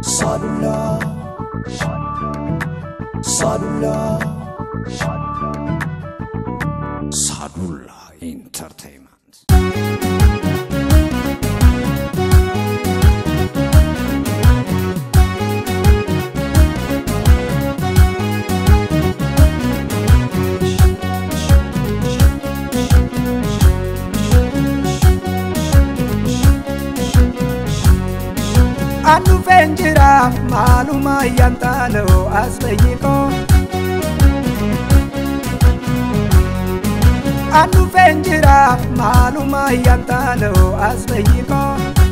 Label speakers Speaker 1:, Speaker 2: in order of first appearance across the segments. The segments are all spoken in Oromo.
Speaker 1: Sadula Entertainment.
Speaker 2: Anu venjira maluma yantalo asbeyiko Anu venjira maluma yantalo asbeyiko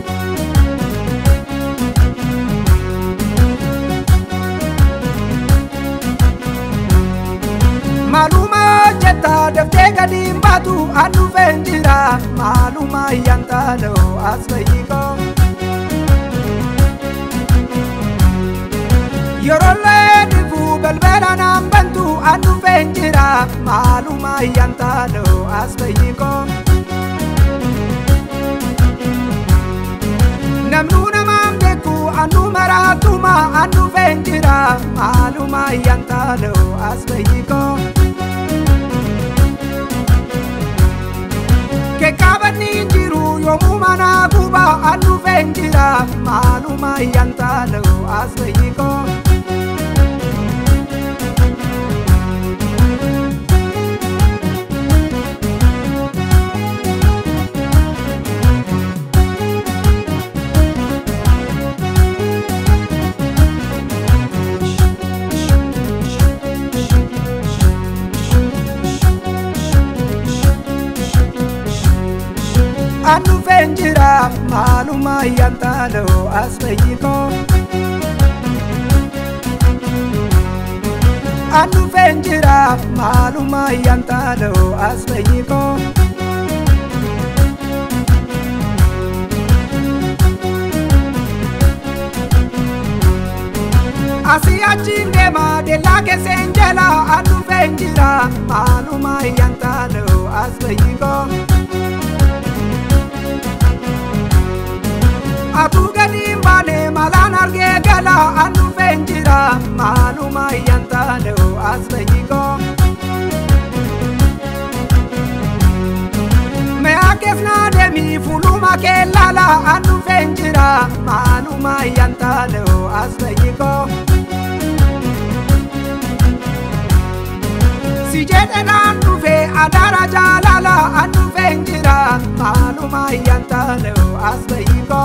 Speaker 2: Maluma jetta defte kadimbatu anu venjira maluma yantalo asbeyiko Yorole divu belbera nambantu anu venjira maluma yantalo asbeyiko Namnu namamdeku anu maratuma anu venjira maluma yantalo asbeyiko Kekabani jiru yomu mana kuba anu venjira maluma yantalo asbeyiko Anu venjira maluma yantalo asbeyiko Anu venjira maluma yantalo asbeyiko Asia chindema de la que senjela anu venjira maluma yantalo asbeyiko Aku gadim bane malan arge gala anu venjira maluma yantalo asbeyiko Me akefna demi fuluma kelala anu venjira maluma yantalo asbeyiko Si jete anu ve adara jalala anu venjira maluma yantalo asbeyiko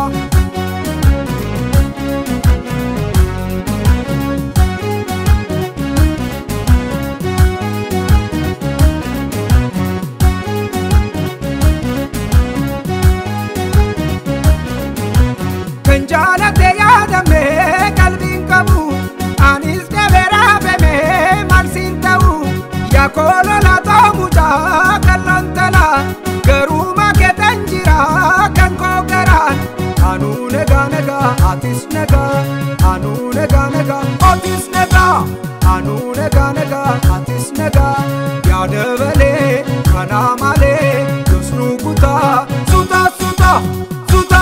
Speaker 2: Jalate yadame kalbin kabu anis devera beme malsintau ya kolo la tomuja kalantala garuma ketanjira kan kogaran anu nega nega atis nega anu nega nega atis nega anu nega nega atis nega ya devele kana male dusnu kuta suta suta suta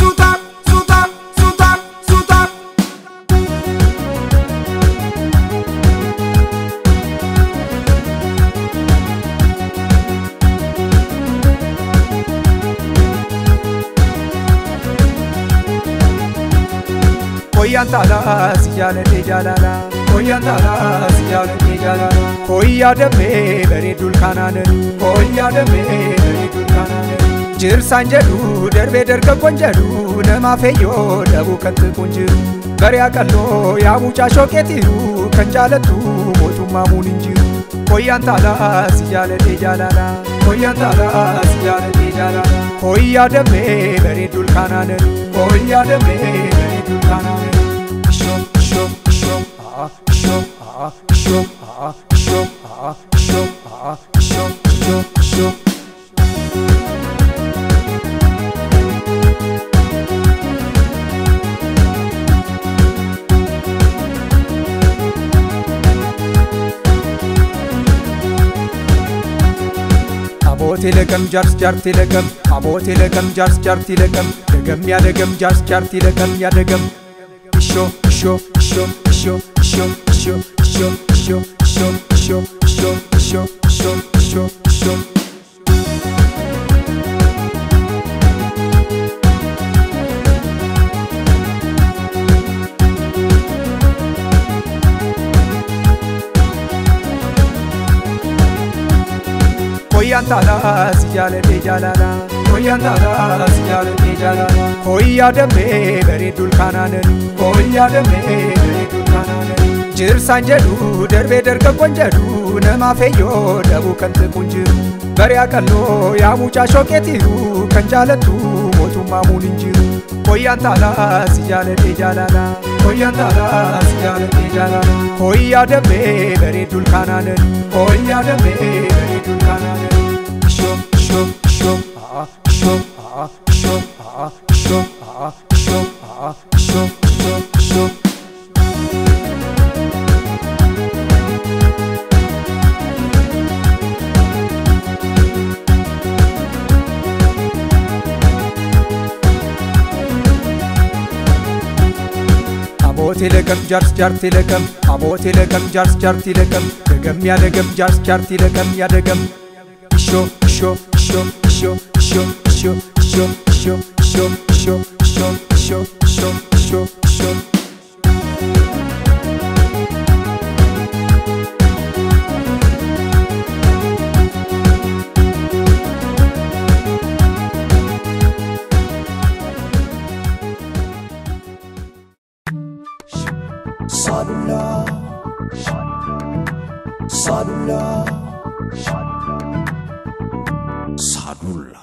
Speaker 2: Koyantala siyale jalala Koyantala siyale jalala Koya deme beri dulkanane Koya deme beri dulkanane Jirsan jedhu derbe derga konjedhu nama feyo dabu kantu konjiru Beri akallo ya mucha shoketiru kanjalatu motuma muninjiru Koyantala siyale jalala Koyantala siyale jalala Koya deme beri dulkanane Koya deme beri dulkanane Abote legam jars jarti legam Abote legam jars jarti legam Legam ya legam jars jarti legam ya legam show show show show show show show show show show show show show show show Koyantala siyale de jalala Koyantala siyale de jalala Koya deme beri dulkanane Koya deme beri dulkanane Jirsan jedhu derbe derga konjedhu nama feyo dabu kante kunjiru beri akallo ya mucha shoketiru kanjalatu motuma mulinjiru Koyantala siyale de jalala Koyantala siyale de jalala Koya deme beri dulkanane Koya deme beri dulkanane show show show show show show show show show Abote legam jars jarti legam abote legam jars jarti legam legam ya legam jars jarti legam ya legam show show show show show show show show show show show show show show show Sadullah Sadullah Sadullah